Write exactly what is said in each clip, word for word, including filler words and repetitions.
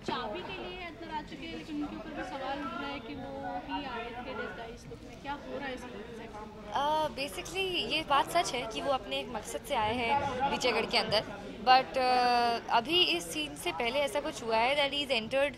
चाबी के लिए अंदर आ चुके हैं, लेकिन उनके ऊपर भी सवाल उठ रहा है कि वो ही आए थे डेस्टाइज लुक में। क्या हो रहा है इस मूवी से? बेसिकली ये बात सच है कि वो अपने एक मकसद से आए हैं विजयगढ़ के अंदर। बट uh, अभी इस सीन से पहले ऐसा कुछ हुआ है दैट इज़ एंटर्ड।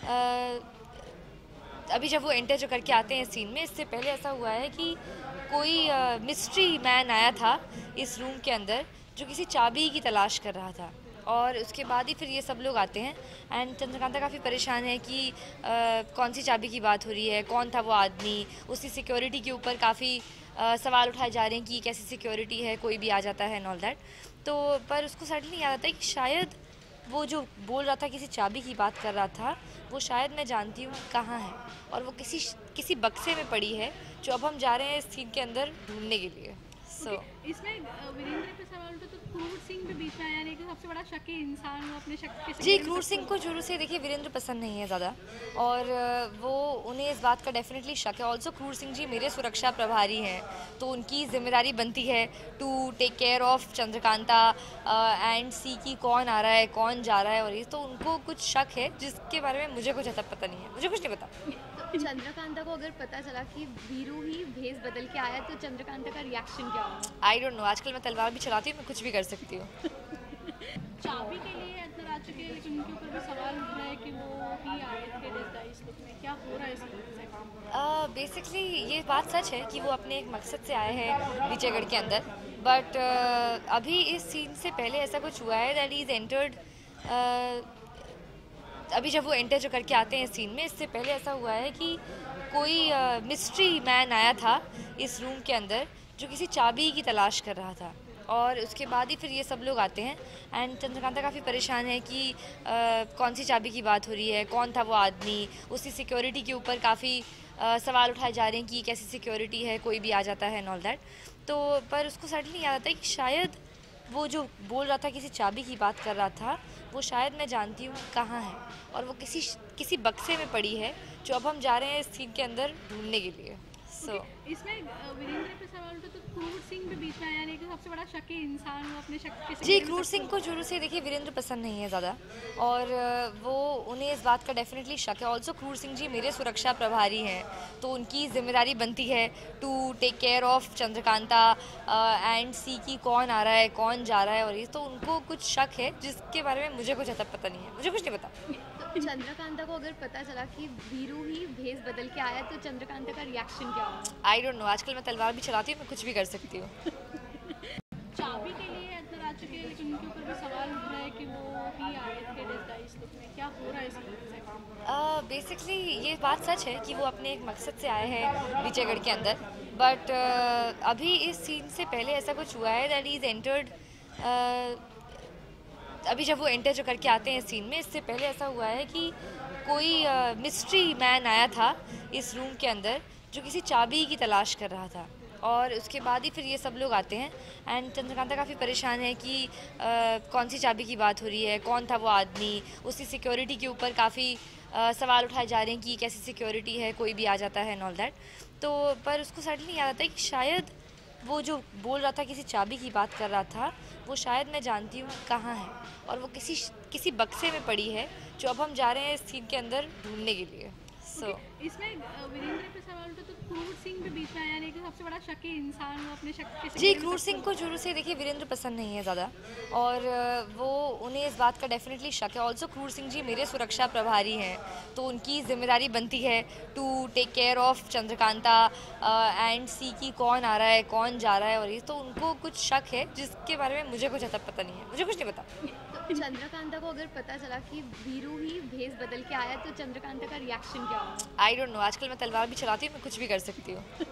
अभी जब वो एंटर जो करके आते हैं सीन में, इससे पहले ऐसा हुआ है कि कोई मिस्ट्री मैन आया था इस रूम के अंदर जो किसी चाबी की तलाश कर रहा था। और उसके बाद ही फिर ये सब लोग आते हैं एंड चंद्रकांता काफ़ी परेशान है कि आ, कौन सी चाबी की बात हो रही है, कौन था वो आदमी। उसकी सिक्योरिटी के ऊपर काफ़ी सवाल उठाए जा रहे हैं कि कैसी सिक्योरिटी है, कोई भी आ जाता है एंड ऑल दैट। तो पर उसको सडनली याद आता है कि शायद वो जो बोल रहा था किसी चाबी की बात कर रहा था, वो शायद मैं जानती हूँ कहाँ है। और वो किसी किसी बक्से में पड़ी है जो अब हम जा रहे हैं इस सीन के अंदर ढूंढने के लिए। सो so, इसमें अ, वीरेंद्र पे सवाल उठा तो क्रूर सिंह भी बीच में आया, यानी कि सबसे बड़ा शकी इंसान वो अपने शक के जी, सिक्योरिटी क्रूर सिंह को शुरू से देखिए वीरेंद्र पसंद नहीं है ज़्यादा। और अ, वो उन्हें इस बात का डेफिनेटली शक है। ऑल्सो क्रूर सिंह जी मेरे सुरक्षा प्रभारी हैं, तो उनकी जिम्मेदारी बनती है to take care of Chandrakanta and सी की कौन आ रहा है, कौन जा रहा है। और ये तो उनको कुछ शक है जिसके बारे में मुझे कुछ अता पता नहीं है, मुझे कुछ नहीं पता। तो चंद्रकांता को अगर पता चला कि वीरू ही भेस बदल के आया तो चंद्रकांता का रिएक्शन क्या होगा? आई डोंट नो, आजकल मैं तलवार भी चलाती हूँ, मैं कुछ भी कर सकती हूँ। चाबी के लिए अंदर आ चुके हैं, लेकिन उनके ऊपर भी सवाल उठ रहा है कि वो ही आए थे डेस्टाइज लुक में। क्या हो रहा है इस मूवी से? बेसिकली ये बात सच है कि वो अपने एक मकसद से आए हैं विजयगढ़ के अंदर। बट uh, अभी इस सीन से पहले ऐसा कुछ हुआ है दैट इज़ एंटर्ड। अभी जब वो एंटर जो करके आते हैं सीन में, इससे पहले ऐसा हुआ है कि कोई मिस्ट्री मैन आया था इस रूम के अंदर जो किसी चाबी की तलाश कर रहा था। और उसके बाद ही फिर ये सब लोग आते हैं एंड चंद्रकांता काफ़ी परेशान है कि आ, कौन सी चाबी की बात हो रही है, कौन था वो आदमी। उसकी सिक्योरिटी के ऊपर काफ़ी सवाल उठाए जा रहे हैं कि कैसी सिक्योरिटी है, कोई भी आ जाता है एंड ऑल दैट। तो पर उसको सडनली याद आता है कि शायद वो जो बोल रहा था किसी चाबी की बात कर रहा था, वो शायद मैं जानती हूँ कहाँ है। और वो किसी किसी बक्से में पड़ी है जो अब हम जा रहे हैं इस सीन के अंदर ढूंढने के लिए। सो so, इसमें अ, वीरेंद्र पे सवाल उठा तो क्रूर सिंह भी बीच में आया, यानी कि सबसे बड़ा शकी इंसान वो अपने शक के जी, सिक्योरिटी क्रूर सिंह को शुरू से देखिए वीरेंद्र पसंद नहीं है ज़्यादा। और अ, वो उन्हें इस बात का डेफिनेटली शक है। ऑल्सो क्रूर सिंह जी मेरे सुरक्षा प्रभारी हैं, तो उनकी जिम्मेदारी बनती है to take care of Chandrakanta and सी की कौन आ रहा है, कौन जा रहा है। और ये तो उनको कुछ शक है जिसके बारे में मुझे कुछ अता पता नहीं है, मुझे कुछ नहीं पता। तो चंद्रकांता को अगर पता चला कि वीरू ही भेस बदल के आया तो चंद्रकांता का रिएक्शन क्या होगा? आई डोंट नो, आजकल मैं तलवार भी चलाती हूँ, मैं कुछ भी कर सकती हूँ। चाबी के लिए अंदर आ चुके हैं, लेकिन उनके ऊपर भी सवाल उठ रहा है कि वो ही आए थे डेस्टाइज लुक में। क्या हो रहा है इस मूवी से? बेसिकली ये बात सच है कि वो अपने एक मकसद से आए हैं विजयगढ़ के अंदर। बट uh, अभी इस सीन से पहले ऐसा कुछ हुआ है दैट इज़ एंटर्ड। अभी जब वो एंटर जो करके आते हैं सीन में, इससे पहले ऐसा हुआ है कि कोई मिस्ट्री मैन आया था इस रूम के अंदर जो किसी चाबी की तलाश कर रहा था। और उसके बाद ही फिर ये सब लोग आते हैं एंड चंद्रकांता काफ़ी परेशान है कि आ, कौन सी चाबी की बात हो रही है, कौन था वो आदमी। उसकी सिक्योरिटी के ऊपर काफ़ी सवाल उठाए जा रहे हैं कि कैसी सिक्योरिटी है, कोई भी आ जाता है एंड ऑल दैट। तो पर उसको सडनली याद आता है कि शायद वो जो बोल रहा था किसी चाबी की बात कर रहा था, वो शायद मैं जानती हूँ कहाँ है। और वो किसी किसी बक्से में पड़ी है जो अब हम जा रहे हैं इस सीन के अंदर ढूंढने के लिए। सो so, इसमें अ, वीरेंद्र पे सवाल उठा तो क्रूर सिंह भी बीच में आया, यानी कि सबसे बड़ा शकी इंसान वो अपने शक के जी, सिक्योरिटी क्रूर सिंह को शुरू से देखिए वीरेंद्र पसंद नहीं है ज़्यादा। और अ, वो उन्हें इस बात का डेफिनेटली शक है। ऑल्सो क्रूर सिंह जी मेरे सुरक्षा प्रभारी हैं, तो उनकी जिम्मेदारी बनती है to take care of Chandrakanta and सी की कौन आ रहा है, कौन जा रहा है। और ये तो उनको कुछ शक है जिसके बारे में मुझे कुछ अता पता नहीं है, मुझे कुछ नहीं पता। तो चंद्रकांता को अगर पता चला कि वीरू ही भेस बदल के आया तो चंद्रकांता का रिएक्शन क्या होगा? आई डोंट नो, आजकल मैं तलवार भी चलाती हूँ, मैं कुछ भी कर सकती हूँ।